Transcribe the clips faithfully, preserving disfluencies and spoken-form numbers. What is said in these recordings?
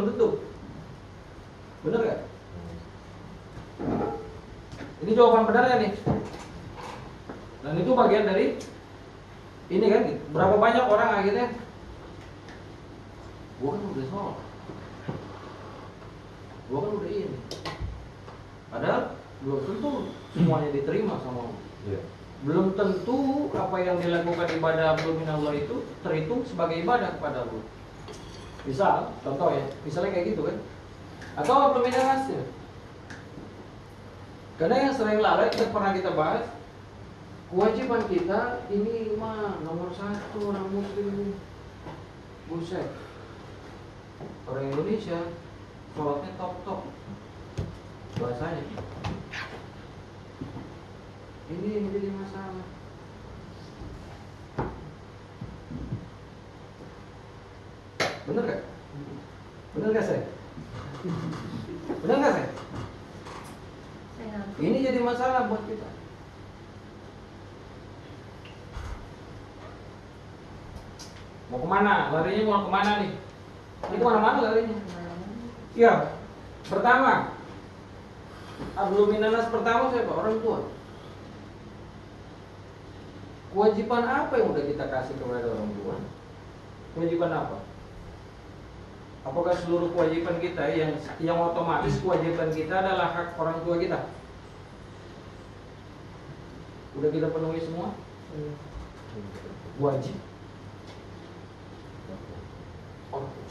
belum tentu. Bener nggak? Ini jawaban benar nih. Dan itu bagian dari ini kan, berapa banyak orang akhirnya gua kan udah sholat, gua kan udah ini, padahal belum tentu semuanya diterima sama Allah. Yeah. Belum tentu apa yang dilakukan ibadah belum minallah itu terhitung sebagai ibadah kepada Allah. Misal, contoh ya, misalnya kayak gitu kan, atau belum hasil. Karena yang sering lalai kita pernah kita bahas, kewajiban kita ini mah nomor satu orang muslim ini. Buset, orang Indonesia sholatnya top-top bahasanya. Ini yang jadi masalah. Bener gak? Bener gak saya? Bener gak saya? Ini jadi masalah buat kita. Mau kemana? Larinya mau kemana nih? Ini kemana-mana larinya. Iya. Pertama, Ahlul Minanas pertama siapa? Orang tua. Kewajiban apa yang udah kita kasih kepada orang tua? Kewajiban apa? Apakah seluruh kewajiban kita yang yang otomatis kewajiban kita adalah hak orang tua kita? Udah kita penuhi semua? Wajib. Orang tua.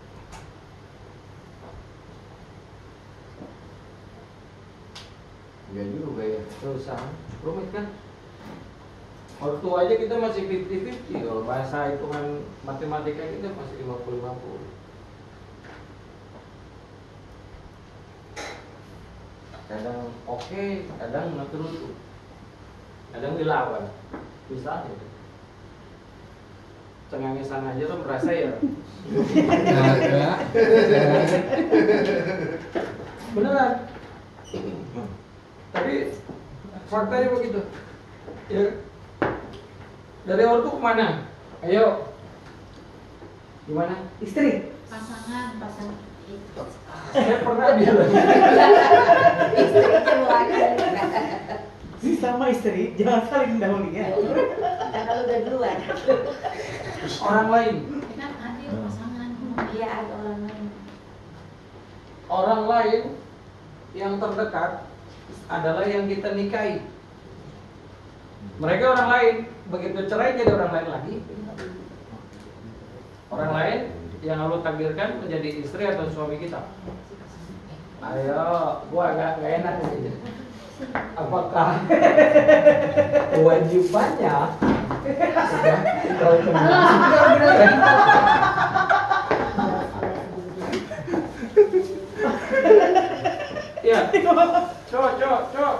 Ya juga ya, susah, rumit kan? Waktu aja kita masih lima puluh lima puluh, kalau bahasa hitungan matematika kita masih lima puluh lima puluh. Kadang oke, okay, kadang nggak terus, kadang dilawan, bisa gitu. Cengengesan aja tuh merasa ya. Beneran. Tapi faktanya begitu. Ya. Dari ortu kemana? Ayo. Gimana? Istri. Pasangan, pasangan. Saya pernah bilang. Istrinya lagi. Si sama istri jangan saling mendahului ya. Karena lu udah duluan. Orang lain. Kan adil pasangan. Iya ada orang lain. Orang lain yang terdekat adalah yang kita nikahi. Mereka orang lain, begitu cerai jadi orang lain lagi. Orang lain yang Allah takdirkan menjadi istri atau suami kita. Ayo, gua agak gak enak nih. Apakah kewajibannya sudah kalau ya, cok, cok, cok.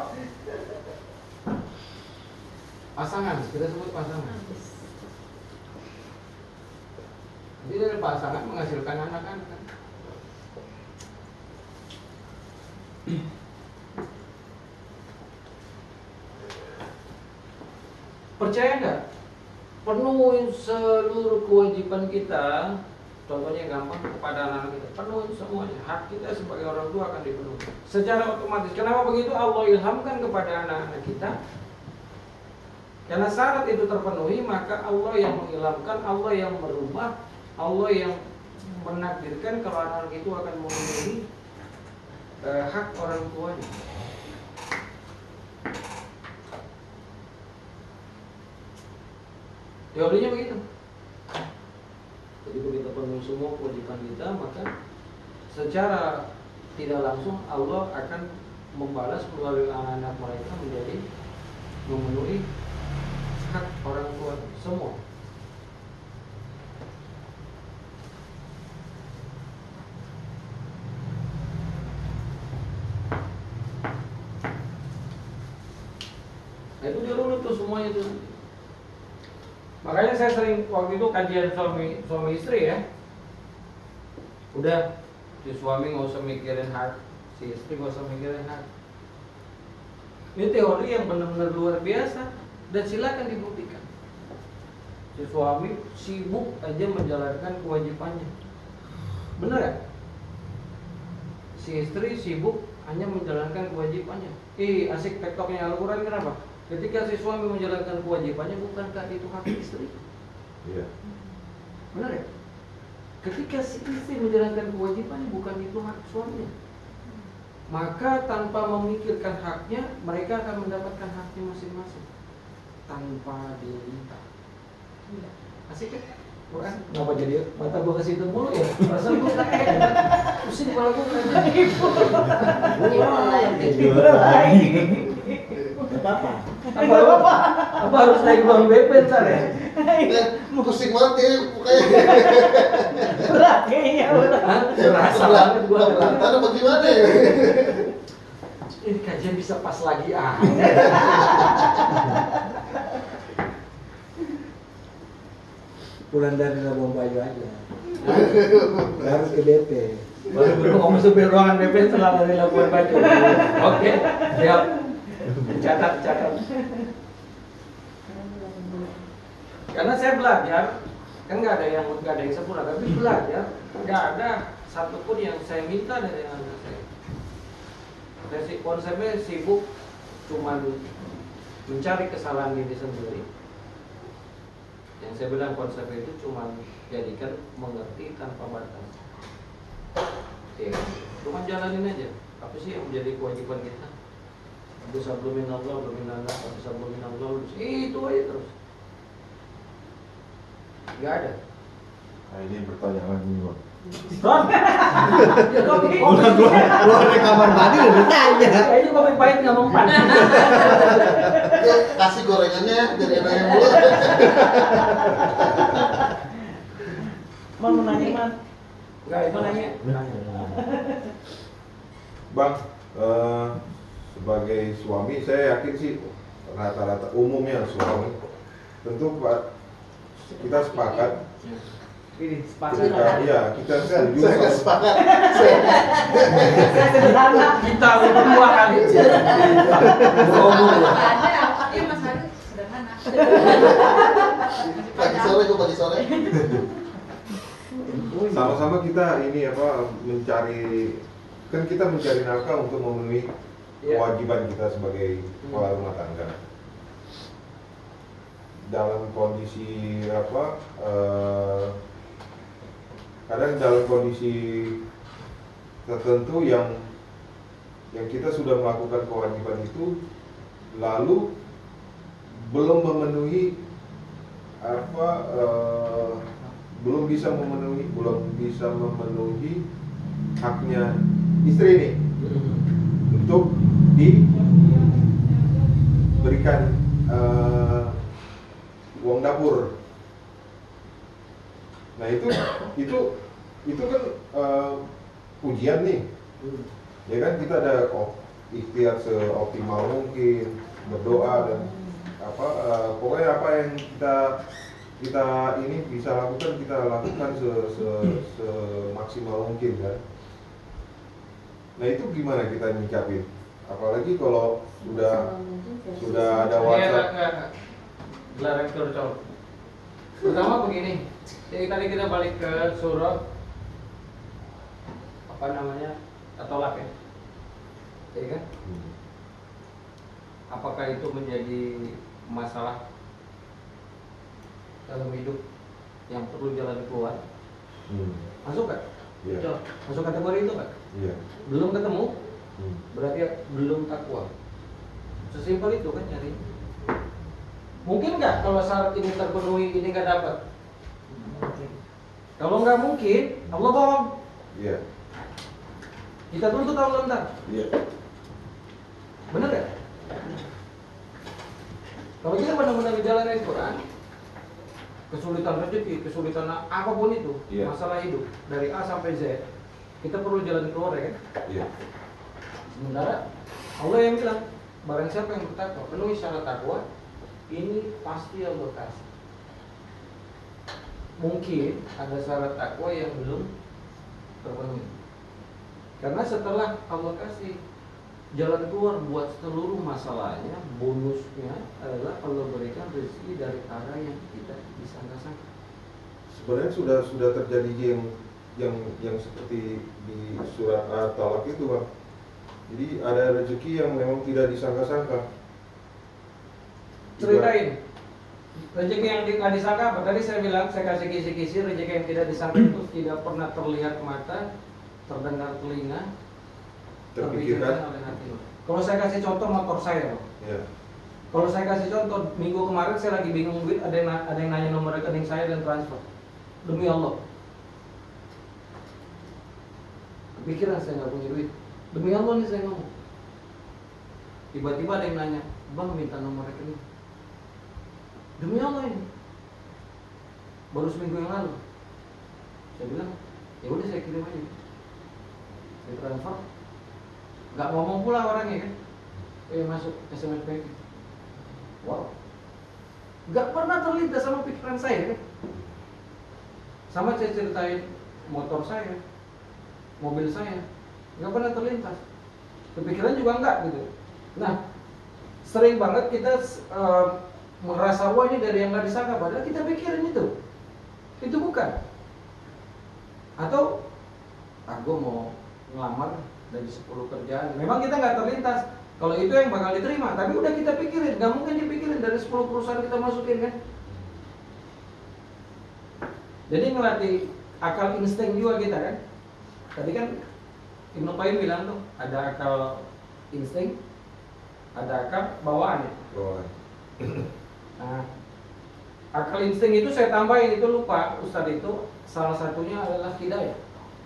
Pasangan, kita sebut pasangan. Jadi dari pasangan menghasilkan anak-anak. Percaya nggak? Penuhin seluruh kewajiban kita. Contohnya gampang kepada anak-anak kita. Penuhin semuanya. Hak kita sebagai orang tua akan dipenuhi. Secara otomatis. Kenapa begitu? Allah ilhamkan kepada anak-anak kita. Karena syarat itu terpenuhi, maka Allah yang mengilhamkan, Allah yang merubah, Allah yang menakdirkan kalau anak itu akan memenuhi eh, hak orang tuanya. Teorinya begitu. Jadi begitu penuhi semua kewajiban kita, maka secara tidak langsung Allah akan membalas melalui anak-anak mereka menjadi memenuhi hak orang tua semua. Nah, itu dia runut tuh semuanya tuh. Makanya saya sering waktu itu kajian suami suami istri ya. Udah si suami nggak usah mikirin hak, si istri nggak usah mikirin hak. Ini teori yang benar-benar luar biasa. Dan silakan dibuktikan. Si suami sibuk aja menjalankan kewajibannya. Bener gak? si istri sibuk hanya menjalankan kewajibannya. Ih, asik tektoknya Al-Quran kenapa? Ketika si suami menjalankan kewajibannya, bukankah itu hak istri? Iya. Benar ya? Ketika si istri menjalankan kewajibannya, bukan itu hak suaminya. Maka tanpa memikirkan haknya, mereka akan mendapatkan haknya masing-masing tanpa diminta. Asik kan? Quran. Kenapa jadi mata gua ke situ mulu ya? Perasaan gua tak enak. Pusing kepala gua kerja gitu. Gak apa-apa. Apa apa? Apa harus naik ruang B P ntar ya? Pusing banget ya mukanya. Berat kayaknya berat. Hah? Berasa banget gua. Lalu bagaimana ya? Ini kajian bisa pas lagi ah. Pulang dari Labuan Bajo aja. Harus ke D P. Baru baru ngomong supir ruangan B P setelah dari Labuan Bajo. Oke, siap. Catat, catat. Karena saya belajar, kan nggak ada yang nggak ada yang sempurna, tapi belajar nggak ada satupun yang saya minta dari anak saya. Saya sih konsepnya sibuk cuman mencari kesalahan diri sendiri. Yang saya bilang konsep itu cuma jadikan mengerti tanpa batas. Ya, cuma jalanin aja. Apa sih yang menjadi kewajiban kita? Bisa belum Allah, belum Allah, bisa belum Allah, itu aja terus. Gak ada. Nah ini pertanyaan lagi Bang. Ron, ya kopi kopi. Keluar dari kamar mandi udah ditanya. Kayaknya kopi pahit nggak mempan. Ya, kasih gorengannya jadi nanya mulu. Man mau nanya man. Enggak, itu nanya. Bang, eh, sebagai suami saya yakin sih rata-rata umumnya suami tentu Pak kita sepakat Ini sepakat. ketika iya kita setuju Saya nggak kalau- sepakat. Sederhana. Kita berdua kali. Ngomong ya. Iya Mas Haris sederhana. Pagi sore kok pagi sore. sama-sama kita ini apa mencari kan kita mencari nafkah untuk memenuhi Iya. kewajiban kita sebagai kepala rumah tangga dalam kondisi apa eh, kadang dalam kondisi tertentu yang yang kita sudah melakukan kewajiban itu lalu belum memenuhi apa eh, belum bisa memenuhi belum bisa memenuhi haknya istri ini untuk diberikan eh, uang dapur. Nah itu itu itu kan eh, ujian nih, ya kan kita ada oh, ikhtiar seoptimal mungkin berdoa dan apa eh, pokoknya apa yang kita kita ini bisa lakukan kita lakukan se, se, semaksimal mungkin kan. Nah itu gimana kita nyikapin? Apalagi kalau sudah sudah ada Iya, WhatsApp. enggak, enggak. Gelar rektor cowok. Pertama begini, jadi tadi kita balik ke surah apa namanya At-Tolak ya, jadi kan? Hmm. Apakah itu menjadi masalah dalam hidup yang perlu jalan keluar? Hmm. Masuk kan? Iya. Cok, masuk kategori itu kan? Iya. Belum ketemu, Hmm. berarti belum takwa. Sesimpel itu kan nyari. Mungkin nggak kalau syarat ini terpenuhi ini nggak dapat? Kalau nggak mungkin, Allah bohong. Iya. Kita tuntut Allah ntar. Iya. Bener nggak? Kalau kita benar-benar menjalani Quran, kesulitan rezeki, kesulitan apapun itu, Iya. masalah hidup dari A sampai Z, kita perlu jalan keluar ya kan? Iya. Sementara Allah yang bilang, barang siapa yang bertakwa, penuhi syarat takwa, ini pasti Allah kasih. Mungkin ada syarat takwa yang belum terpenuhi. Karena setelah Allah kasih jalan keluar buat seluruh masalahnya, bonusnya adalah Allah berikan rezeki dari arah yang tidak disangka-sangka. Sebenarnya sudah sudah terjadi yang yang yang seperti di surat At-Talaq itu Bang. Jadi ada rezeki yang memang tidak disangka-sangka. Ceritain. Rezeki yang di- nggak disangka apa? Tadi saya bilang, saya kasih kisi-kisi rezeki yang tidak disangka itu tidak pernah terlihat mata, terdengar telinga, terpikirkan Terpikirkan. oleh hati. Kalau saya kasih contoh motor saya, Bang. Ya. Kalau saya kasih contoh, minggu kemarin saya lagi bingung duit, ada yang, na- ada yang nanya nomor rekening saya dan transfer. Demi Allah. Kepikiran saya nggak punya duit. Demi Allah nih saya ngomong. Tiba-tiba ada yang nanya, Bang minta nomor rekening. Demi Allah ini. Baru seminggu yang lalu. Saya bilang, ya udah saya kirim aja. Saya transfer. Nggak ngomong pula orangnya kan. Eh masuk S M S banking. Wow. Nggak pernah terlintas sama pikiran saya kan. Sama saya ceritain motor saya, mobil saya, nggak pernah terlintas. Kepikiran juga enggak gitu. Nah, sering banget kita uh, merasa wah ini dari yang nggak disangka, padahal kita pikirin itu. Itu bukan. Atau aku mau ngelamar dari sepuluh kerjaan. Memang kita nggak terlintas. Kalau itu yang bakal diterima, tapi udah kita pikirin, nggak mungkin dipikirin dari sepuluh perusahaan kita masukin kan. Jadi ngelatih akal insting juga kita kan. Tadi kan Ibnu Qayyim bilang tuh ada akal insting, ada akal bawaan ya. Bawaan. Nah, akal insting itu saya tambahin, itu lupa Ustadz, itu salah satunya adalah hidayah.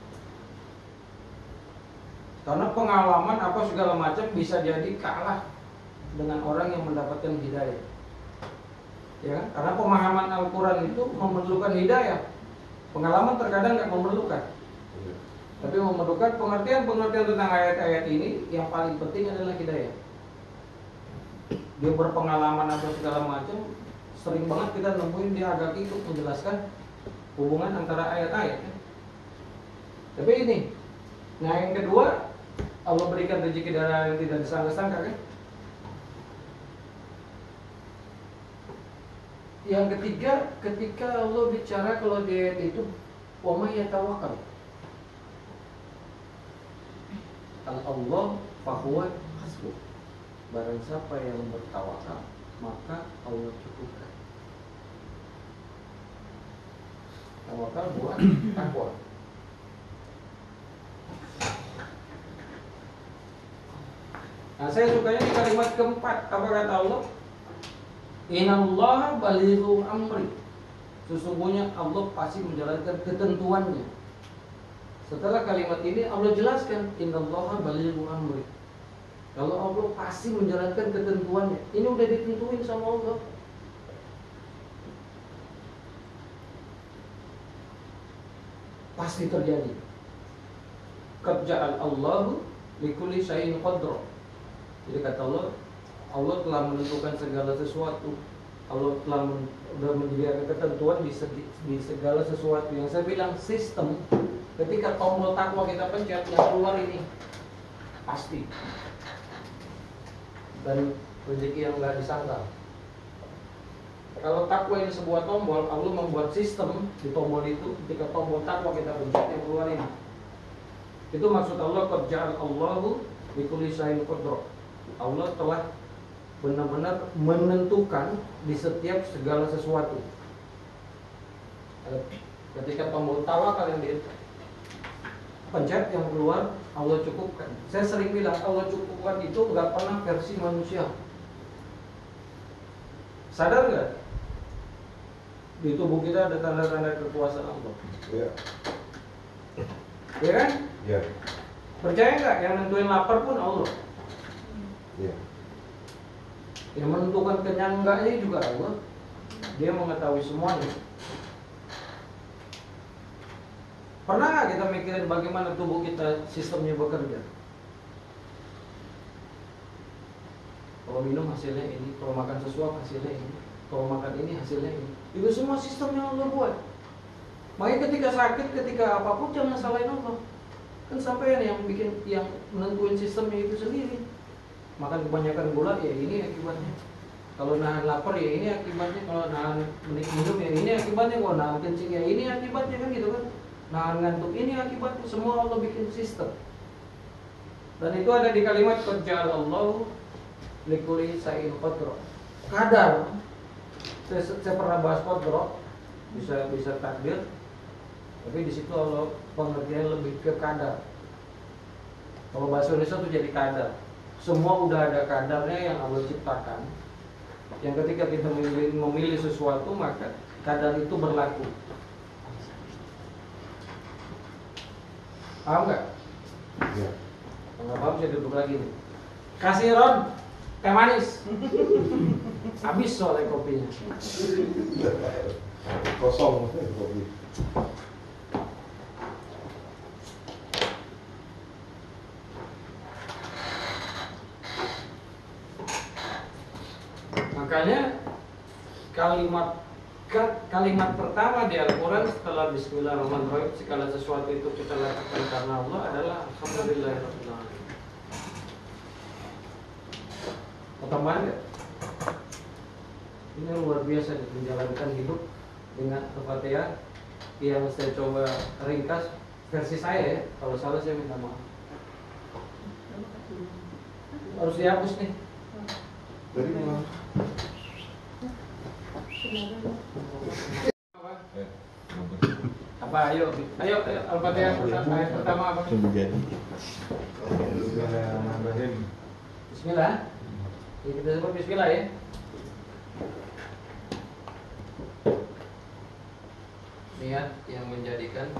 Karena pengalaman apa segala macam bisa jadi kalah dengan orang yang mendapatkan hidayah. Ya kan? Karena pemahaman Al-Quran itu memerlukan hidayah. Pengalaman terkadang nggak memerlukan, Iya. tapi memerlukan pengertian-pengertian tentang ayat-ayat ini. Yang paling penting adalah hidayah. Dia berpengalaman apa segala macam, sering banget kita nemuin dia agak ikut menjelaskan hubungan antara ayat-ayat kan? Tapi ini, nah yang kedua, Allah berikan rezeki dari yang tidak disangka-sangka kan. Yang ketiga, ketika Allah bicara kalau di ayat itu, wa may yatawakkal al Allah fahuwa hasbuh. Barang siapa yang bertawakal, maka Allah cukupkan. Tawakal buat takwa. Nah, saya sukanya di kalimat keempat. Apa kata Allah? Innallaha balighu amri. Sesungguhnya Allah pasti menjalankan ketentuannya. Setelah kalimat ini Allah jelaskan innallaha balighu amri. Kalau Allah pasti menjalankan ketentuannya, ini udah ditentuin sama Allah. Pasti terjadi. Qad ja'al Allahu likulli syai'in qadra. Jadi kata Allah, Allah telah menentukan segala sesuatu. Allah telah men, sudah menyediakan ketentuan di, segi, di segala sesuatu. Yang saya bilang sistem, ketika tombol takwa kita pencet, yang keluar ini pasti. Dan rezeki yang nggak disangka. Kalau takwa ini sebuah tombol, Allah membuat sistem di tombol itu. Ketika tombol takwa kita pencet, yang keluar ini. Itu maksud Allah, qad ja'al Allahu likulli syai'in qadra. Allah telah benar-benar menentukan di setiap segala sesuatu. Ketika tombol tawakal yang dipencet, yang keluar Allah cukupkan. Saya sering bilang Allah cukupkan itu nggak pernah versi manusia. Sadar nggak? Di tubuh kita ada tanda-tanda kekuasaan Allah. Ya. Ya kan? Ya. Percaya nggak? Yang nentuin lapar pun Allah. Ya. Yang menentukan kenyang enggaknya juga Allah. Dia mengetahui semuanya. Pernah nggak kita mikirin bagaimana tubuh kita sistemnya bekerja? Kalau minum hasilnya ini, kalau makan sesuatu hasilnya ini, kalau makan ini hasilnya ini. Itu semua sistem yang Allah buat. Makanya ketika sakit, ketika apapun jangan salahin Allah. Kan sampai yang bikin, yang menentuin sistemnya itu sendiri. Makan kebanyakan gula, ya ini akibatnya. Kalau nahan lapar, ya ini akibatnya. Kalau nahan minum, ya ini akibatnya. Kalau nahan kencing, ya ini akibatnya, kan gitu kan. nahan ngantuk ini akibatnya semua Allah bikin sistem. Dan itu ada di kalimat qad ja'alallahu likulli shay'in qadra. Kadar. Saya, saya pernah bahas qadra, bisa bisa takdir. Tapi di situ Allah pengertian lebih ke kadar. Kalau bahasa Indonesia itu jadi kadar. Semua udah ada kadarnya yang Allah ciptakan. Yang ketika kita memilih, memilih sesuatu maka kadar itu berlaku. Paham nggak? Iya. Kalau nggak paham saya duduk lagi nih. Kasih Ron teh manis. Habis soalnya kopinya. Kosong kopi. Makanya kalimat kalimat pertama di Al-Quran setelah Bismillahirrahmanirrahim, segala sesuatu itu kita lakukan karena Allah adalah Alhamdulillahirabbil alamin. Tambahan nggak? Ini luar biasa nih, menjalankan hidup dengan Al-Fatihah yang saya coba ringkas versi saya ya. Kalau salah saya minta maaf. Harus dihapus nih. Dari mana? Apa? Ayo, ayo, ayo Al-Fatihah pertama, ayat pertama apa? Bismillahirrahmanirrahim. Bismillah. Jadi kita sebut Bismillah ya. Niat yang menjadikan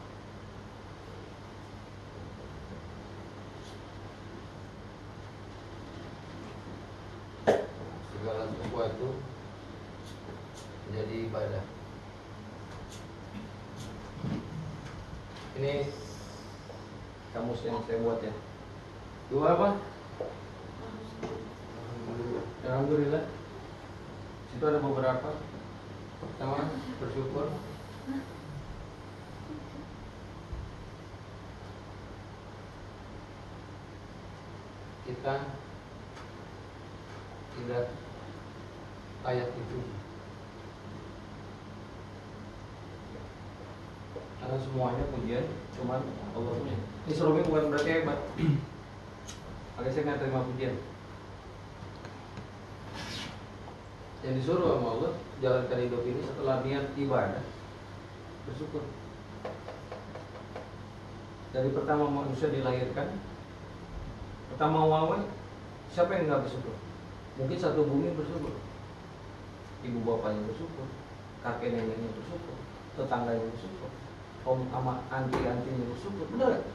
segala sesuatu menjadi ibadah. Ini kamus yang saya buat ya. Dua apa? Alhamdulillah. Situ ada beberapa. Pertama, bersyukur. Kita tidak layak itu. Karena semuanya pujian cuman Allah punya. Ini serumnya bukan berarti hebat. Makanya saya nggak terima pujian. Yang disuruh sama Allah jalankan hidup ini setelah niat ibadah, bersyukur. Dari pertama manusia dilahirkan, pertama awal siapa yang nggak bersyukur? Mungkin satu bumi bersyukur, ibu bapaknya bersyukur, kakek neneknya bersyukur, tetangganya bersyukur, om ama anti antinya bersyukur. Benar?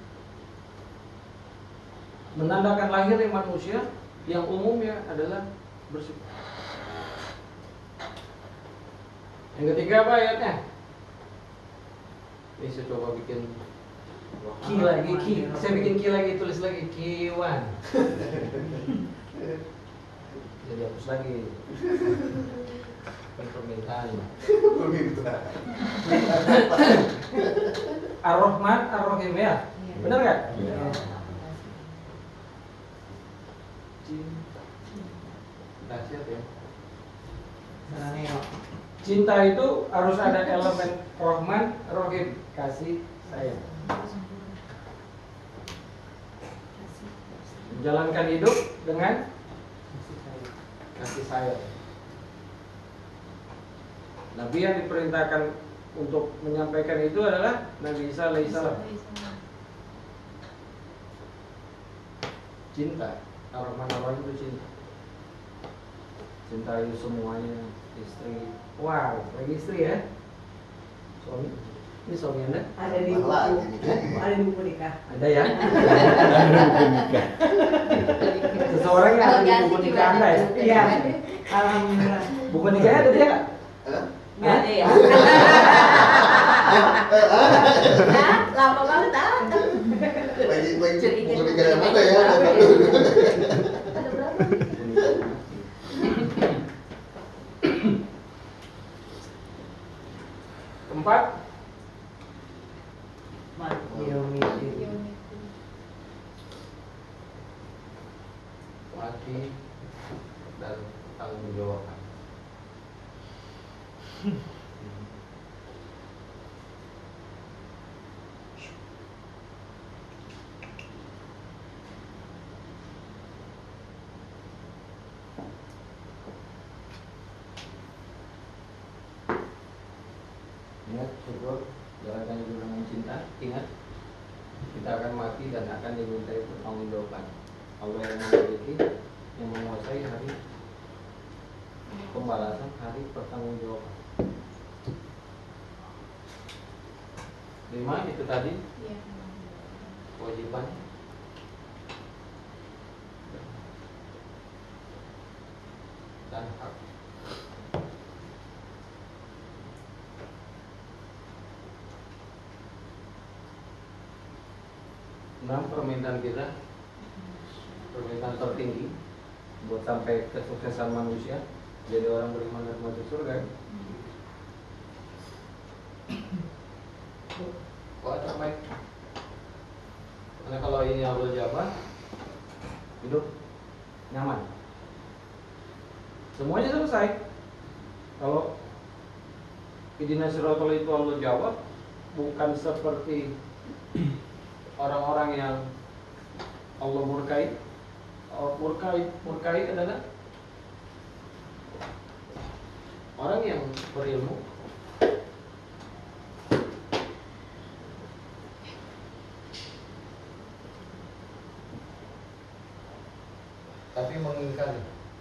Menandakan lahirnya manusia yang umumnya adalah bersyukur. Yang ketiga apa ayatnya? Ini saya coba bikin ki lagi, ki. Saya bikin ki lagi, tulis lagi kiwan. Jadi hapus lagi. Permintaan. Permintaan. Ar-Rahman, Ar-Rahim ya. Benar nggak? Iya. Dahsyat ya. Nah, Cinta itu harus ada elemen Rahman, Rahim, kasih sayang. Menjalankan hidup dengan kasih sayang. Nabi yang diperintahkan untuk menyampaikan itu adalah Nabi Isa alaihissalam. Cinta, Ar-Rahman Ar-Rahim itu cinta. Cinta itu semuanya, istri. Wow, lagi istri ya? Suami? Ini suami Anda? ada di buku, ada di buku nikah. Ada ya? Seseorang yang ada di buku nikah Anda ya? Iya. Alhamdulillah. Buku nikahnya ada dia nggak? Nggak ada ya? Nah, lama banget ah. Lagi lagi Cerita- bukan negara mana ya? cerita- Ada Ada berapa? Keempat, Yaumiddin. mati dan tanggung jawab. ingat, syukur, jalankan hidup dengan cinta. Ingat, kita akan mati dan akan dimintai pertanggungjawaban. Allah yang memiliki, yang menguasai hari pembalasan, hari pertanggungjawaban. Lima itu tadi Iya. kewajiban. Dan hak. Enam, permintaan kita, permintaan tertinggi buat sampai kesuksesan manusia, jadi orang beriman dan masuk surga. Kok terbaik? Karena kalau ini Allah jawab, hidup nyaman. Semuanya selesai. Kalau Ihdina Shiratal itu Allah jawab, bukan seperti orang-orang yang Allah murkai. Oh, murkai, murkai adalah orang yang berilmu tapi mengingkari.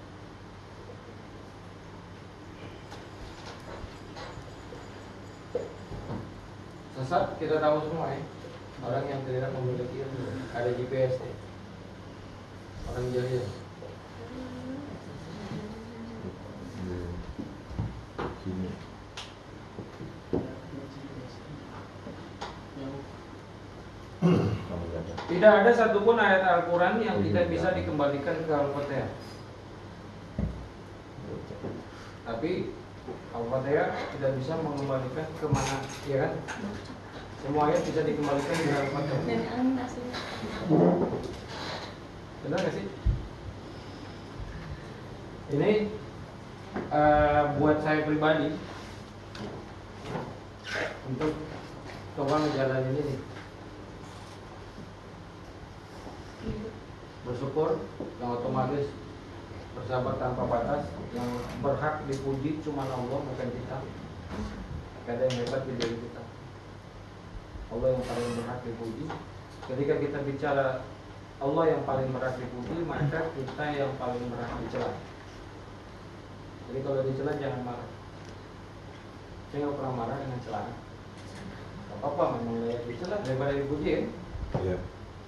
Sesat kita tahu semua ya. Orang yang tidak memiliki ilmu, ada G P S ya. Orang jahil. Tidak ada satupun ayat Al-Quran yang tidak bisa dikembalikan ke Al-Fatihah. Tapi Al-Fatihah tidak bisa mengembalikan ke mana, ya kan? Semua ayat bisa dikembalikan ke Al-Fatihah. Dan angin aslinya. Benar nggak sih? Ini uh, buat saya pribadi untuk coba ngejalanin ini. Bersyukur yang otomatis bersabar tanpa batas, yang berhak dipuji cuma Allah bukan kita. Gak ada yang hebat di diri kita. Allah yang paling berhak dipuji. Ketika kita bicara Allah yang paling berhak dipuji, maka kita yang paling berhak dicela. Jadi kalau dicela jangan marah. Saya nggak pernah marah dengan celaan. Gak apa-apa, memang layak dicela daripada dipuji ya. Iya.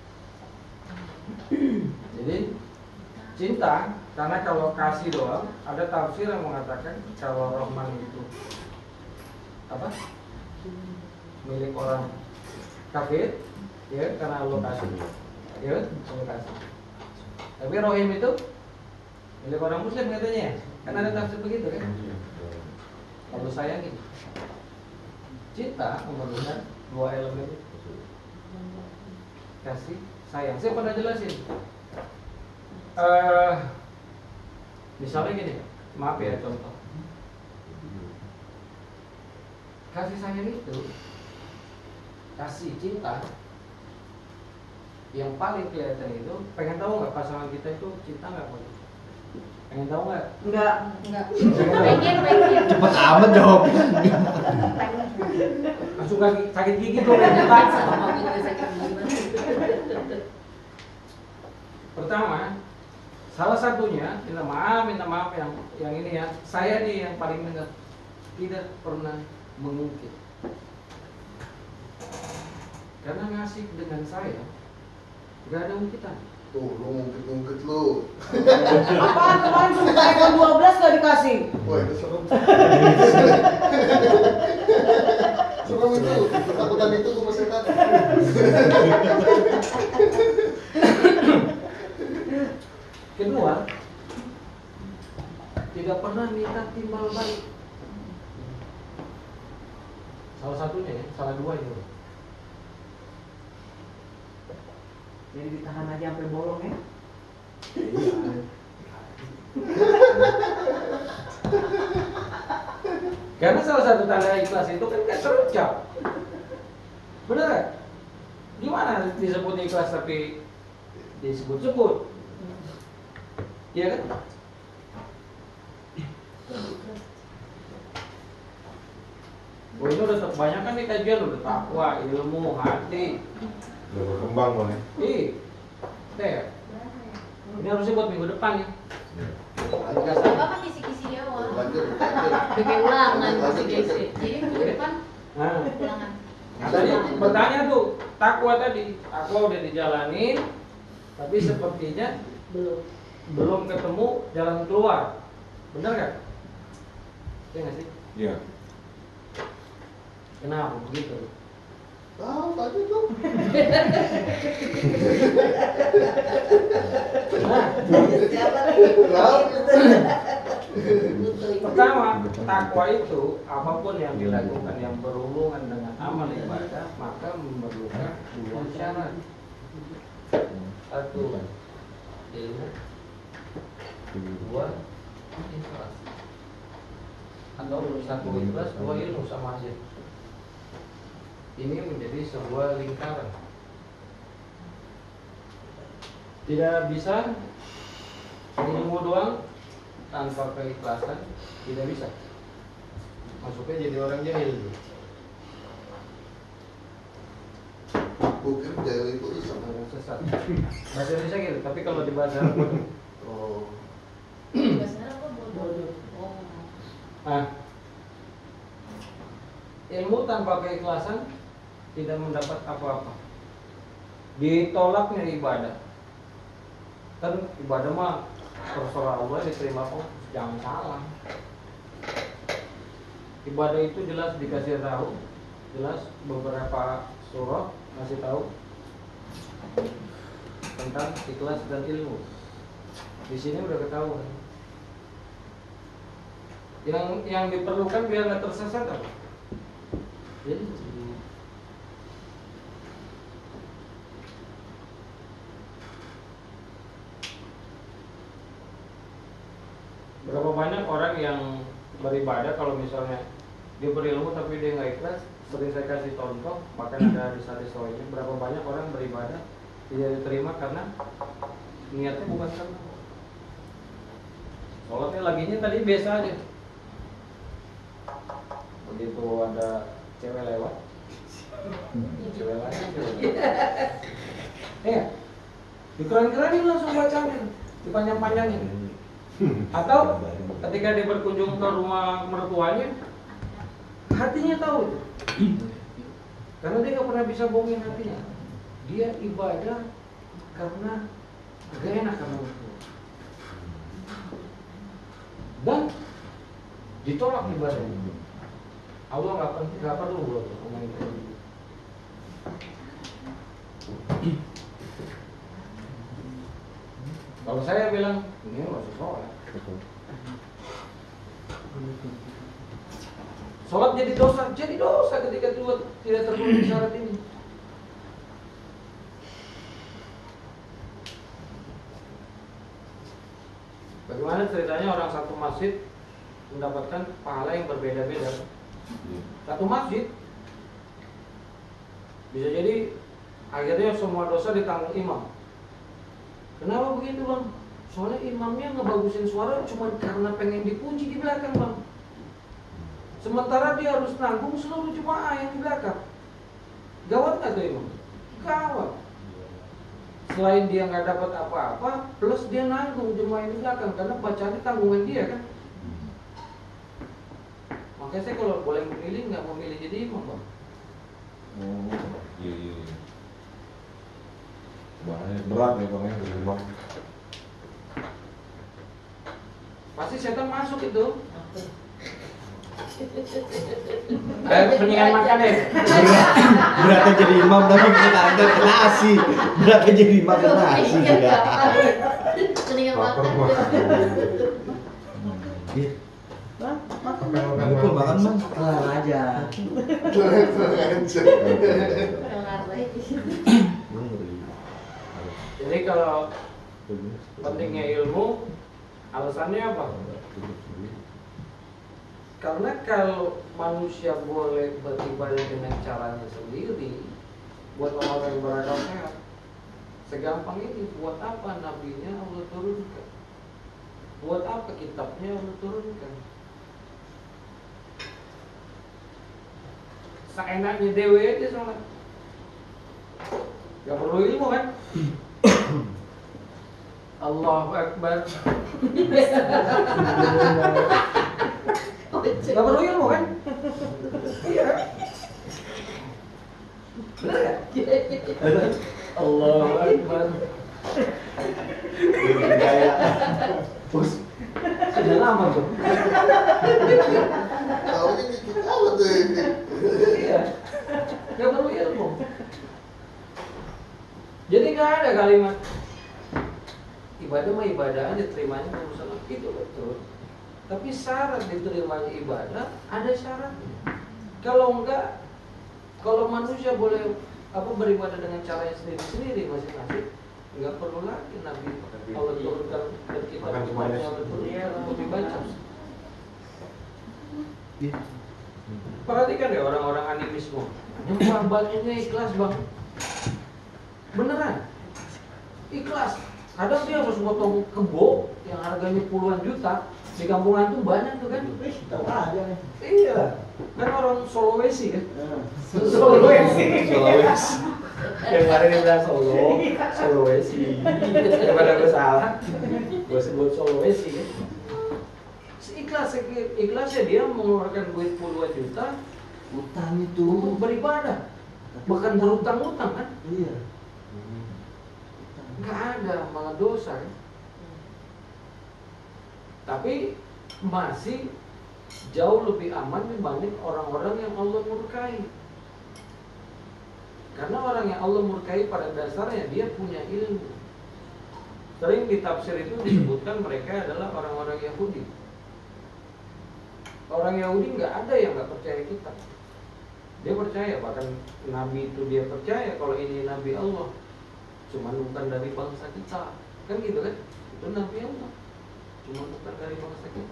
Jadi cinta, karena kalau kasih doang, ada tafsir yang mengatakan kalau Rahman itu apa? Milik orang kafir, ya karena Allah kasih, ya Allah kasih. Tapi Rahim itu milik orang Muslim katanya ya, kan ada tafsir begitu kan? Kalau sayang ini, cinta memerlukan dua elemen, kasih, sayang. Saya pernah jelasin. Uh, misalnya gini, maaf ya contoh. Kasih sayang itu, kasih cinta yang paling kelihatan itu, pengen tahu nggak pasangan kita itu cinta nggak? Pengen tahu nggak? Enggak. Enggak. Pengen, pengen. Cepet amat jawabnya. Langsung sakit, sakit gigi tuh. Sama gitu sakit gimana? Pertama, salah satunya, minta maaf, minta maaf yang yang ini ya, saya nih yang paling benar, tidak pernah mengungkit. Karena ngasih dengan saya, gak ada ungkitan. Tuh, lu ngungkit-ngungkit lu. Apaan kemarin suruh iPhone dua belas gak dikasih? Wah, itu serem. Serem itu, ketakutan itu sama setan. Kedua, tidak pernah minta timbal balik. Salah satunya ya, salah dua itu. Jadi ditahan aja sampai bolong ya. Karena salah satu tanda ikhlas itu kan gak terucap. Bener gak? Gimana disebut ikhlas tapi disebut-sebut? Iya kan? Oh ini udah banyak kan nih kajian, udah takwa, ilmu, hati. Udah berkembang loh nih. Ih, teh. Ini harusnya buat minggu depan nih. Gak apa kan kisi-kisi di awal. Lanjut, lanjut. Bikin ulangan kisi-kisi. Jadi minggu depan Nah, ulangan. nah tadi bertanya tuh, takwa tadi, takwa udah dijalanin, tapi sepertinya Belum. belum ketemu jalan keluar. Bener gak? Iya gak sih? Iya. Kenapa begitu? Tahu tadi tuh. Nah, pertama, takwa itu apapun yang dilakukan yang berhubungan dengan amal ibadah maka memerlukan dua syarat. Satu, ilmu. Dua, ikhlas. Atau satu ikhlas, dua ilmu sama aja. Ini menjadi sebuah lingkaran. Tidak bisa ilmu doang tanpa keikhlasan, tidak bisa. Masuknya jadi orang jahil. Bukan jahil itu sama. Orang sesat. Bahasa Indonesia gitu, tapi kalau di bahasa Arab Oh. Bahasa apa bodoh? Oh. nah, ilmu tanpa keikhlasan tidak mendapat apa-apa. Ditolaknya ibadah. Kan ibadah mah terserah Allah diterima kok, jangan salah. Ibadah itu jelas dikasih tahu, jelas beberapa surah kasih tahu tentang ikhlas dan ilmu. Di sini udah ketahuan. Yang yang diperlukan biar nggak tersesat apa? Ilmu. Berapa banyak orang yang beribadah kalau misalnya dia berilmu tapi dia nggak ikhlas, sering saya kasih contoh, bahkan ada di hadis ini, berapa banyak orang beribadah tidak diterima karena niatnya bukan karena sholatnya laginya tadi biasa aja, begitu ada cewek lewat, cewek lagi, cewek lewat. Eh, dikeren-kerenin langsung bacanya, dipanjang-panjangin. Atau ketika dia berkunjung ke rumah mertuanya, hatinya tahu, karena dia nggak pernah bisa bohongin hatinya. Dia ibadah karena gak enak sama mertua, dan ditolak ibadahnya. Allah nggak perlu nggak perlu buat ngomongin kayak gitu. Kalau saya bilang ini masih sholat. Sholat jadi dosa, jadi dosa ketika Tuhan tidak terpenuhi syarat ini. Bagaimana ceritanya orang satu masjid mendapatkan pahala yang berbeda-beda. Satu masjid bisa jadi akhirnya semua dosa ditanggung imam. Kenapa begitu bang? Soalnya imamnya ngebagusin suara cuma karena pengen dipuji di belakang bang. Sementara dia harus nanggung seluruh jemaah yang di belakang. Gawat nggak tuh imam? Gawat. Selain dia nggak dapat apa-apa, plus dia nanggung jemaah yang di belakang karena bacaannya tanggungan dia kan. Makanya saya kalau boleh memilih nggak memilih jadi imam bang. Oh, iya iya. iya. Bahaya berat ya bang ya berimam. Pasti setan masuk itu. Eh, mendingan makan ya. Beratnya jadi imam tapi kena ada kena asi. Beratnya jadi imam kena asi juga. Mendingan Lapar makan. gua. Iya. Bang, makan. Betul makan bang. Kelar aja. Tenang aja. Kelar lagi. Jadi kalau pentingnya ilmu, alasannya apa? Karena kalau manusia boleh beribadah dengan caranya sendiri, buat orang yang berakal sehat, segampang ini, buat apa nabinya Allah turunkan? Buat apa kitabnya Allah turunkan? seenaknya dewe aja sholat. Gak perlu ilmu kan? Allahu Akbar. Gak perlu ilmu kan? Iya. Bener gak? Allahu Akbar. Kayak Bos, Sudah lama tuh. Tahu ini dikit amat tuh ini. Iya. Gak perlu ilmu. Jadi gak ada kalimat ibadah mah ibadah aja, terimanya urusan itu betul. Tapi syarat diterimanya ibadah ada syaratnya. Kalau enggak, kalau manusia boleh apa beribadah dengan caranya sendiri-sendiri masing-masing, enggak perlu lagi Nabi Allah turunkan dan kita Makan cuma ada dunia untuk dibaca. Perhatikan deh orang-orang animisme, nyembah banyaknya ikhlas bang, beneran ikhlas. Kadang dia harus potong kebo yang harganya puluhan juta. Di kampung antum banyak tuh kan? Ih, tahu aja nih. Iya, kan orang Sulawesi kan? Sulawesi. Sulawesi. Yang kemarin dia bilang Solo, Sulawesi. Daripada gue salah, gue sebut Sulawesi kan. Ikhlas, ikhlasnya dia mengeluarkan duit puluhan juta Utang itu. untuk beribadah, bahkan berutang-utang kan? Iya. Nggak ada malah dosa kan? Tapi masih jauh lebih aman dibanding orang-orang yang Allah murkai. Karena orang yang Allah murkai pada dasarnya dia punya ilmu. Sering di tafsir itu disebutkan mereka adalah orang-orang Yahudi. Orang Yahudi nggak ada yang nggak percaya kita. Dia percaya, bahkan Nabi itu dia percaya kalau ini Nabi Allah. Cuman bukan dari bangsa kita, kan gitu kan? Itu Nabi Allah, cuman bukan dari bangsa kita.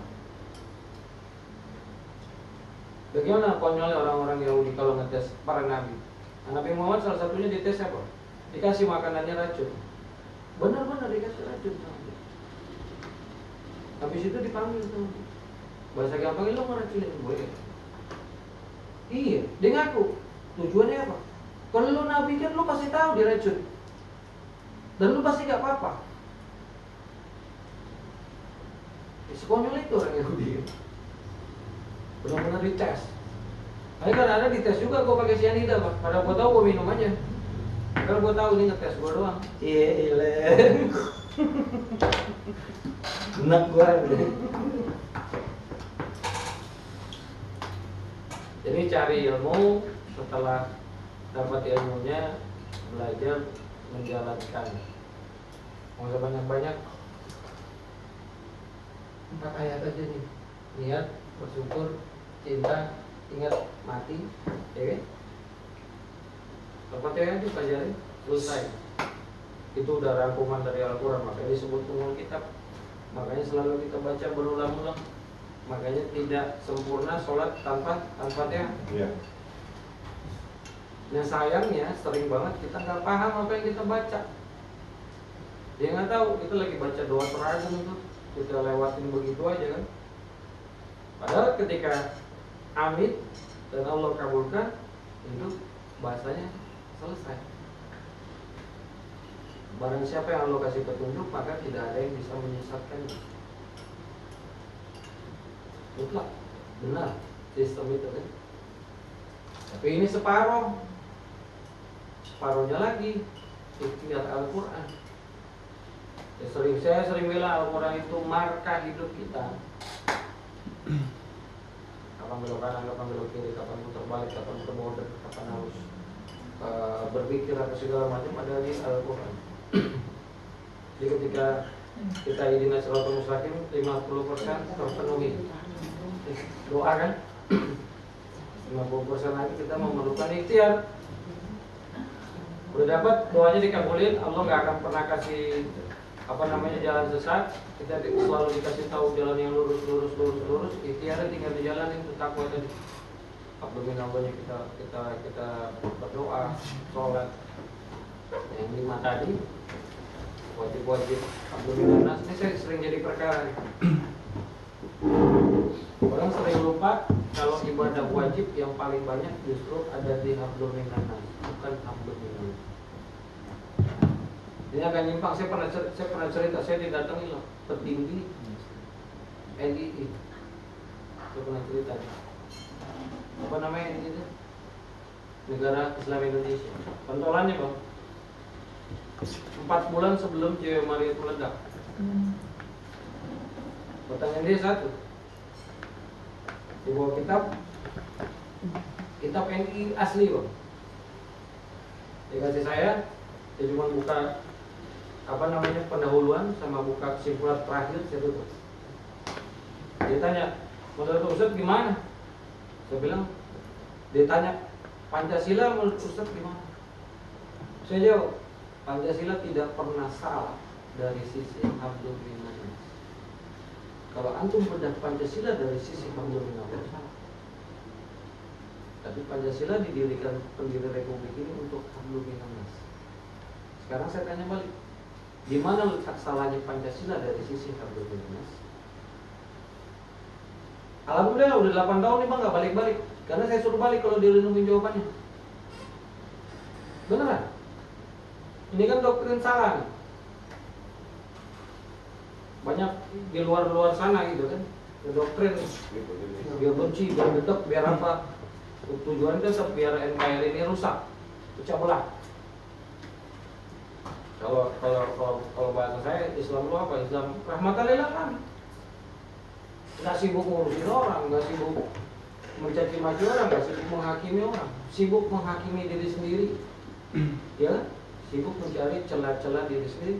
Bagaimana konyolnya orang-orang Yahudi kalau ngetes para nabi? Nah, Nabi Muhammad salah satunya dites apa? Dikasih makanannya racun. Benar-benar dikasih racun sama dia. Habis itu dipanggil sama dia. Bahasa gampangnya, lo ngeracunin gue. Iya, dia ngaku. Tujuannya apa? Kalau lo nabi kan lo pasti tahu dia racun. Dan lu pasti gak apa-apa. Sekonyol itu orang Yahudi. Benar-benar dites. Tapi kadang ada dites juga gue pakai cyanida pak. Padahal gue tahu gue minum aja. Karena gue tahu ini ngetes gue doang. Iya, iya. Enak gue. Jadi cari ilmu, setelah dapat ilmunya belajar menjalankan. Mau sebanyak-banyak empat ayat aja nih. Niat, bersyukur, cinta, ingat mati, ya kan? Empat ayat itu pelajari, selesai. Itu udah rangkuman dari Al-Quran, makanya disebut umul kitab. Makanya selalu kita baca berulang-ulang. Makanya tidak sempurna sholat tanpa Al-Fatihah. Iya. Nah sayangnya sering banget kita nggak paham apa yang kita baca. Dia nggak tahu kita lagi baca doa teragum itu, kita lewatin begitu aja kan. Padahal ketika amit dan Allah kabulkan, itu bahasanya selesai. Barang siapa yang Allah kasih petunjuk, maka tidak ada yang bisa menyesatkannya. Mutlak, benar sistem itu kan. Tapi ini separuh, separuhnya lagi ikhtiar Al-Quran. Ya, sering saya sering bilang Al-Quran itu markah hidup kita. Kapan belok kanan, kapan belok kiri, kapan putar balik, kapan putar bawah, kapan harus uh, berpikir apa segala macam ada di Al-Quran. Jadi ketika kita ihdinas siratal mustaqim lima puluh persen terpenuhi. Doa kan? lima puluh persen lagi kita memerlukan ikhtiar. Udah dapat doanya dikabulin, Allah nggak akan pernah kasih apa namanya jalan sesat. Kita selalu dikasih tahu jalan yang lurus, lurus, lurus, lurus. Ikhtiarnya tinggal dijalanin itu takwa tadi. Abdomen awalnya kita kita kita berdoa, sholat. Yang lima tadi wajib-wajib abdomen nas. Ini saya sering jadi perkara. Orang sering lupa kalau ibadah wajib yang paling banyak justru ada di hablum minan nas, bukan hablum minan. Ini agak nyimpang. Saya pernah cerita, saya pernah cerita saya didatangi loh petinggi N I I. Saya pernah cerita. Apa namanya ini itu? Negara Islam Indonesia. Pentolannya bang. Empat bulan sebelum Cewek Maria meledak. Pertanyaan dia satu. Di bawah kitab, kitab N I I asli bang. Dia kasih saya, dia cuma buka apa namanya pendahuluan sama buka kesimpulan terakhir, saya tutup. Dia tanya, menurut Ustaz gimana? Saya bilang, dia tanya, Pancasila menurut Ustaz gimana? Saya jawab, Pancasila tidak pernah salah dari sisi hablum minan nas. Kalau antum bedah Pancasila dari sisi hablum minan nas salah. Tapi Pancasila didirikan pendiri Republik ini untuk hablum minan nas. Sekarang saya tanya balik, di mana letak salahnya Pancasila dari sisi hablum minan nas? Alhamdulillah udah delapan tahun nih bang nggak balik-balik, karena saya suruh balik kalau dia nemuin jawabannya. Beneran? Ini kan doktrin salah nih. Banyak di luar-luar sana gitu kan, doktrin biar benci, biar gedek, biar apa? Tujuan tetap biar N K R I ini rusak, pecah belah. Kalau kalau kalau, kalau bahasa saya Islam itu apa? Islam rahmatan lil alamin. Nggak sibuk ngurusin orang, nggak sibuk mencaci maki orang, nggak sibuk menghakimi orang, sibuk menghakimi diri sendiri, ya kan? Sibuk mencari celah-celah diri sendiri.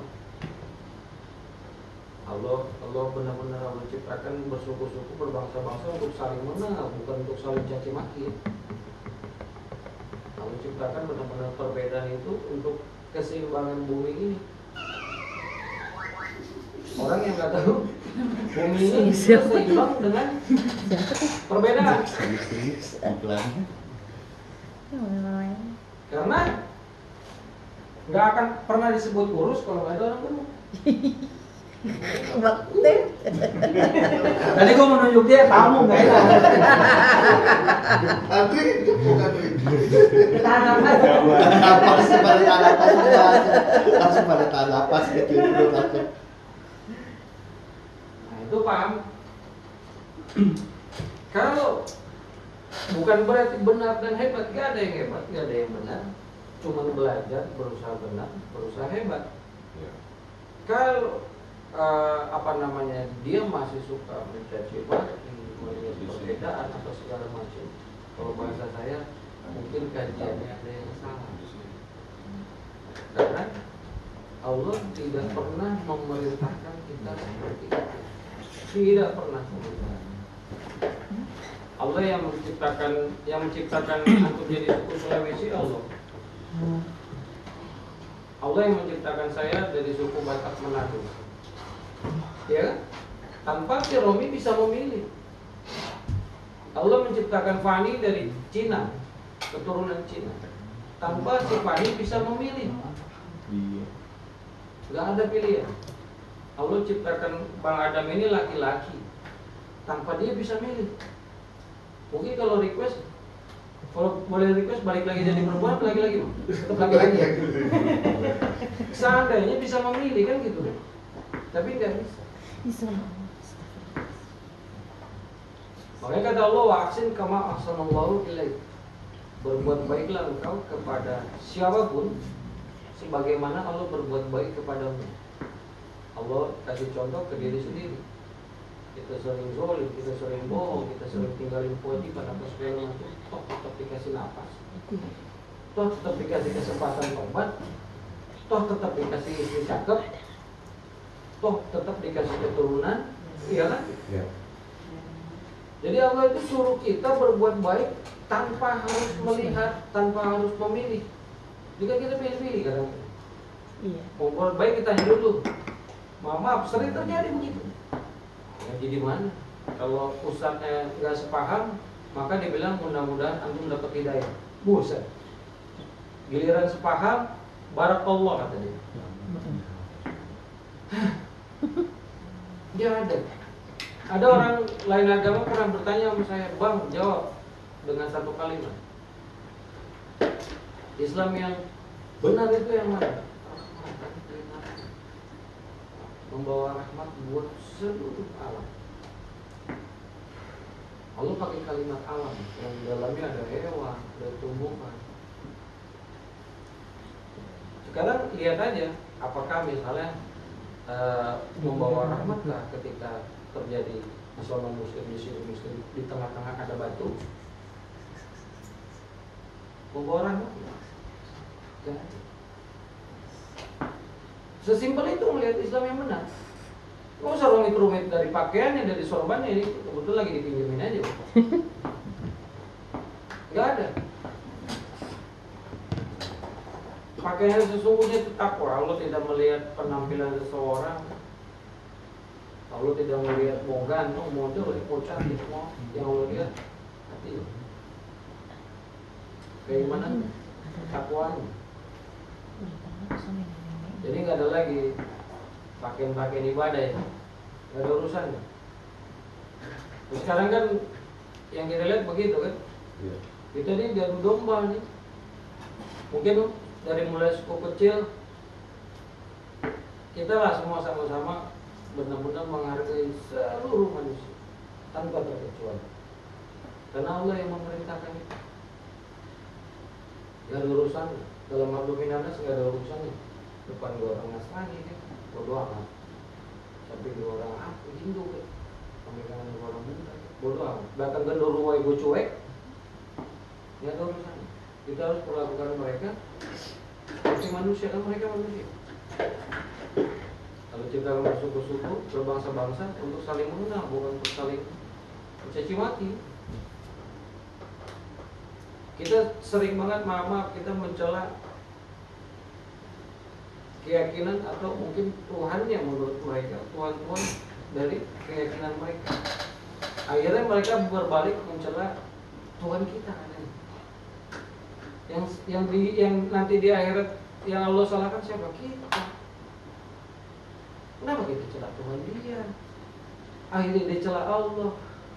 Allah Allah benar-benar Allah ciptakan bersuku-suku berbangsa-bangsa untuk saling mengenal, bukan untuk saling caci maki. Allah ciptakan benar-benar perbedaan itu untuk keseimbangan bumi ini. Orang yang nggak tahu bumi ini bisa seimbang dengan perbedaan. Karena nggak akan pernah disebut kurus kalau nggak ada orang gemuk. Tadi gua mau nunjuk dia tamu nggak enak. Andri, bukan Andri. Tahan nafas. Napas pada tahan napas langsung pada tahan napas gitu perut aku. Nah itu paham. Kalau bukan berarti benar dan hebat, gak ada yang hebat, gak ada yang benar. Cuma belajar, berusaha benar, berusaha hebat. Kalau uh, apa namanya dia masih suka mencaci maki, melihat perbedaan atau segala macam, kalau bahasa saya mungkin kajiannya ada yang salah. Karena Allah tidak pernah memerintahkan kita seperti itu. Tidak pernah memerintahkan. Allah yang menciptakan yang menciptakan antum jadi suku Sulawesi Allah. Allah yang menciptakan saya dari suku Batak Manado. Ya kan? Tanpa si Romi bisa memilih. Allah menciptakan Fani dari Cina, keturunan Cina. Tanpa si Fani bisa memilih. Gak ada pilihan. Allah ciptakan Bang Adam ini laki-laki, tanpa dia bisa milih. Mungkin kalau request, kalau boleh request balik lagi jadi perempuan, lagi-lagi, tetap lagi-lagi. Seandainya bisa memilih kan gitu, tapi nggak bisa. Makanya kata Allah, wa ahsin kama ahsanallahu ilaik. Berbuat baiklah engkau kepada siapapun sebagaimana Allah berbuat baik kepadamu. Allah kasih contoh ke diri sendiri. Kita sering zolim, kita sering bohong, kita sering tinggalin kewajiban apa segala macam. Toh tetap dikasih nafas, toh tetap dikasih kesempatan tobat, toh tetap dikasih istri cakep, toh tetap dikasih keturunan, iya kan? Ya. Jadi Allah itu suruh kita berbuat baik tanpa harus melihat, tanpa harus memilih. Jika kita pilih-pilih kadang-kadang. Iya. Mau berbuat baik kita dulu. Maaf, maaf, sering terjadi begitu. Ngaji di mana? Kalau ustadznya nggak sepaham, maka dia bilang mudah-mudahan antum dapat hidayah. Buset. Giliran sepaham, barakallah kata dia. Dia ada. Ada orang lain agama pernah bertanya sama saya, bang, jawab dengan satu kalimat. Islam yang benar itu yang mana? Membawa rahmat buat seluruh alam. Allah pakai kalimat alam yang di dalamnya ada hewan, ada tumbuhan. Sekarang lihat aja, apakah misalnya uh, membawa rahmatkah ketika terjadi Islam muslim di sini muslim di tengah-tengah ada batu? Membawa rahmat? Jangan. Sesimpel itu melihat Islam yang benar. Nggak usah rumit-rumit dari pakaiannya, dari sorbannya, ini kebetulan lagi dipinjemin aja. Nggak ada. Pakaian sesungguhnya itu takwa. Allah tidak melihat penampilan seseorang. Allah tidak melihat mau ganteng, mau jelek, mau cantik, mau yang Allah lihat hati. Keimanan, takwanya. Jadi nggak ada lagi pakaian-pakaian ibadah ya, nggak ada urusannya. Terus sekarang kan yang kita lihat begitu kan, Iya. kita ini diadu domba nih. Mungkin dari mulai suku kecil kita lah semua sama-sama benar-benar menghargai seluruh manusia tanpa terkecuali. Karena Allah yang memerintahkan itu. Gak ada urusannya. Dalam Abdul Minanas gak ada urusannya. Depan dua orang Nasrani kan, bodo amat. Sampai dua orang apa, Hindu kan, pemerintahan dua orang Buddha, bodo amat. Bahkan kan dua ibu cuek, gak ada urusannya. Kita harus perlakukan mereka seperti manusia, kan mereka manusia. Kalau kita bersuku-suku, berbangsa-bangsa untuk saling mengenal, bukan untuk saling mencaci maki. Kita sering banget, maaf-maaf, kita mencela keyakinan atau mungkin Tuhan yang menurut mereka, Tuhan-Tuhan dari keyakinan mereka. Akhirnya mereka berbalik mencela Tuhan kita katanya. Yang yang di yang nanti di akhirat yang Allah salahkan siapa? Kita. Kenapa kita celah Tuhan dia? Akhirnya dia celah Allah.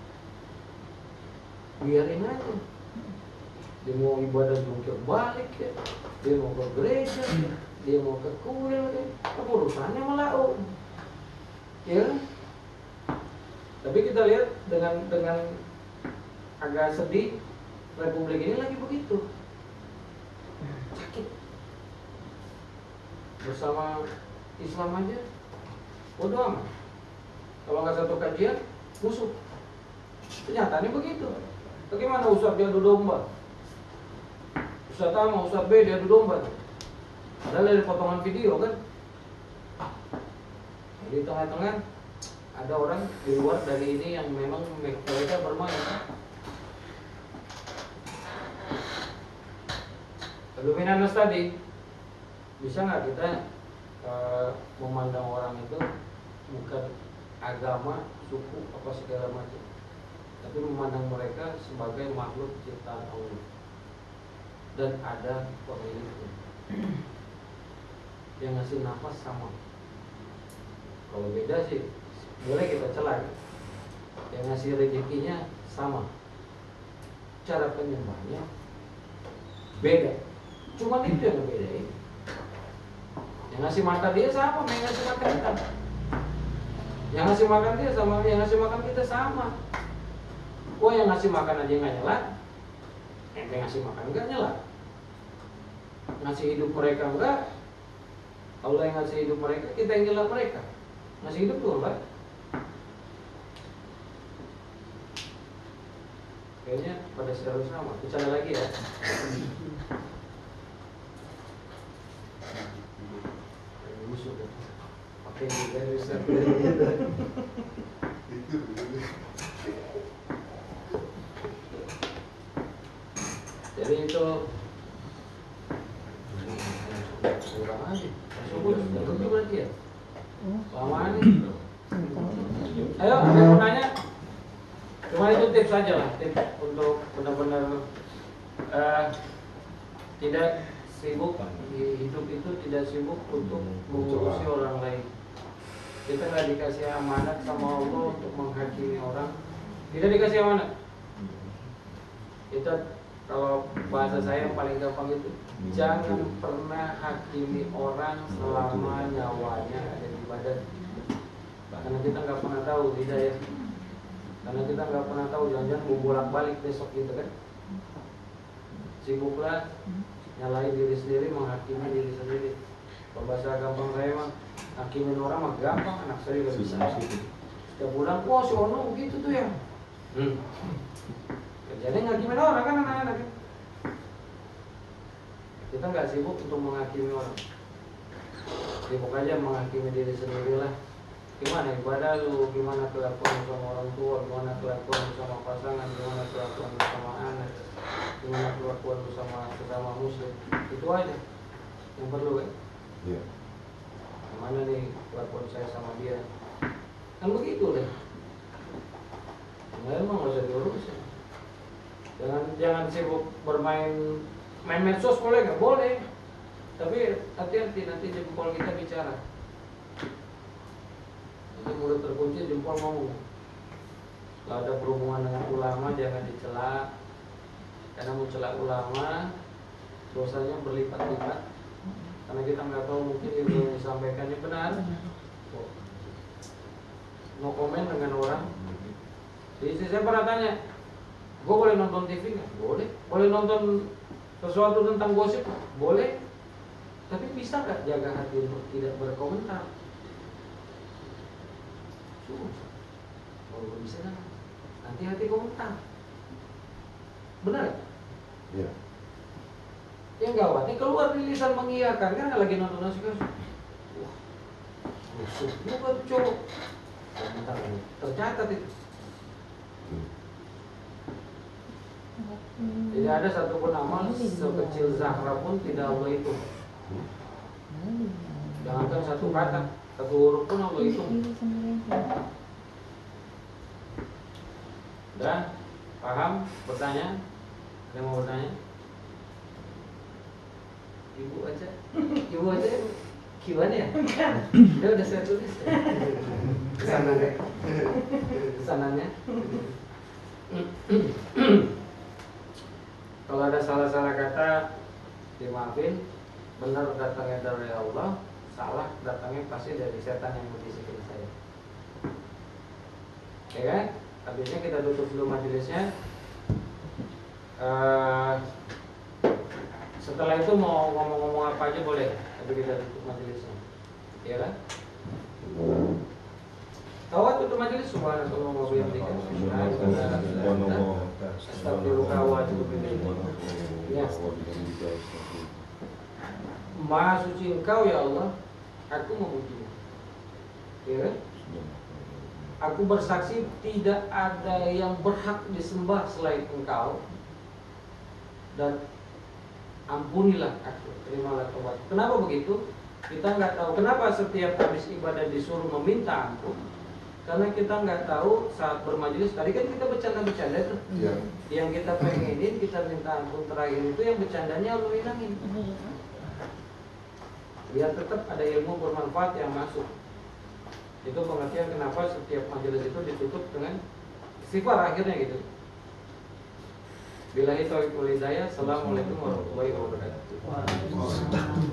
Biarin aja. Dia mau ibadah jungkir balik ya, dia mau ke gereja ya, dia mau ke kuil ya, apa urusannya malah ya. Tapi kita lihat dengan dengan agak sedih, Republik ini lagi begitu, sakit. Bersama Islam aja, bodo amat. Kalau nggak satu kajian, musuh. Kenyataannya begitu. Bagaimana Ustadz dia adu domba? Ustadz A sama Ustadz B dia adu domba. Padahal dari potongan video kan. Di tengah-tengah ada orang di luar dari ini yang memang mereka bermain. Abdul Minanas tadi, bisa nggak kita uh, memandang orang itu bukan agama, suku, apa segala macam, tapi memandang mereka sebagai makhluk ciptaan Allah dan ada pemiliknya yang ngasih nafas sama. Kalau beda sih boleh kita celah, yang ngasih rezekinya sama, cara penyembahnya beda, cuma itu yang bedain. Yang ngasih makan dia sama, yang ngasih makan kita. Yang ngasih makan dia sama, yang ngasih makan kita sama. Oh, yang ngasih makan aja nggak nyala, yang ngasih makan nggak nyala. Ngasih hidup mereka enggak, Allah yang ngasih hidup mereka, kita yang nyela mereka. Ngasih hidup tuh enggak. Kayaknya pada seharusnya sama. Bicara lagi ya. Musuh kan. Oke, kita bisa. Jadi itu kurang aja. Syukur itu berarti ya. Lama nih. Ayo, ada yang mau nanya? Cuma itu tips saja lah, tips untuk benar-benar uh, tidak sibuk di hidup itu, tidak sibuk untuk mengurusi orang lain. Kita nggak dikasih amanat sama Allah untuk menghakimi orang. Kita dikasih amanat. Kita kalau bahasa saya yang paling gampang itu, jangan pernah hakimi orang selama nyawanya ada di badan. Karena kita nggak pernah tahu hidayah. Karena kita nggak pernah tahu, jangan-jangan mau bolak-balik besok gitu kan. Sibuklah nyalain diri sendiri, menghakimi diri sendiri. Kalau bahasa gampang saya mah, hakimin orang mah gampang, anak saya juga bisa. Setiap bulan, wah si Ono gitu tuh ya. Hmm. Kerjanya ngakimin orang kan anak-anak. Kita nggak sibuk untuk menghakimi orang. Sibuk aja menghakimi diri sendiri lah. Gimana ibadah lu, gimana kelakuan sama orang tua, gimana kelakuan sama pasangan, gimana kelakuan sama anak, gimana kelakuan sama sesama muslim. Itu aja yang perlu kan. Iya. Gimana nih kelakuan saya sama dia. Kan begitu deh. Nah, emang nggak usah diurusin. Jangan jangan sibuk bermain main medsos, boleh nggak? Boleh. Tapi hati-hati, nanti jempol kita bicara. Nanti mulut terkunci, jempol ngomong. Kalau ada berhubungan dengan ulama jangan dicela. Karena mencela ulama dosanya berlipat-lipat. Karena kita nggak tahu mungkin ilmu yang disampaikannya benar. Mau komen dengan orang. Jadi saya pernah tanya, gue boleh nonton T V nggak? Boleh. Boleh nonton sesuatu tentang gosip? Boleh. Tapi bisa nggak jaga hati untuk tidak berkomentar? Susah. Kalau bisa kan, nanti hati komentar. Benar? Iya. Yang gawatnya keluar di lisan mengiyakan, kan lagi nonton nasi kan. Wah, busuk juga tuh cowok. Komentar ini tercatat itu. Tidak ada satupun amal sekecil Zahra pun tidak Allah hitung. Jangankan satu kata, satu huruf pun Allah hitung. Udah? Paham? Bertanya? Ada yang mau bertanya? Ibu aja, ibu aja gimana ya? Udah udah saya tulis. Kesanannya, kesanannya. Kalau ada salah-salah kata dimaafin, benar datangnya dari Allah, salah datangnya pasti dari setan yang membisikin saya. Oke kan? Habisnya kita tutup dulu majelisnya. Uh, setelah itu mau ngomong-ngomong apa aja boleh, tapi kita tutup majelisnya. Iya kan? Tahu tutup majelis subhanallah wa bihamdika. Astagfirullah wa atubu ilaik. Ya. Maha suci Engkau ya Allah, aku memujimu. Ya kan? Aku bersaksi tidak ada yang berhak disembah selain Engkau. Dan ampunilah aku, terimalah taubat. Kenapa begitu? Kita nggak tahu kenapa setiap habis ibadah disuruh meminta ampun. Karena kita nggak tahu saat bermajelis. Tadi kan kita bercanda-bercanda tuh. Iya. Yang kita pengenin, kita minta ampun terakhir itu yang bercandanya Allah hilangin. Biar tetap ada ilmu bermanfaat yang masuk. Itu pengertian kenapa setiap majelis itu ditutup dengan istighfar akhirnya gitu. Billahi taufiq wal hidayah. Assalamualaikum warahmatullahi wabarakatuh.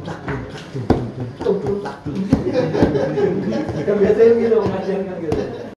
Kan biasanya gitu mengajarkan gitu.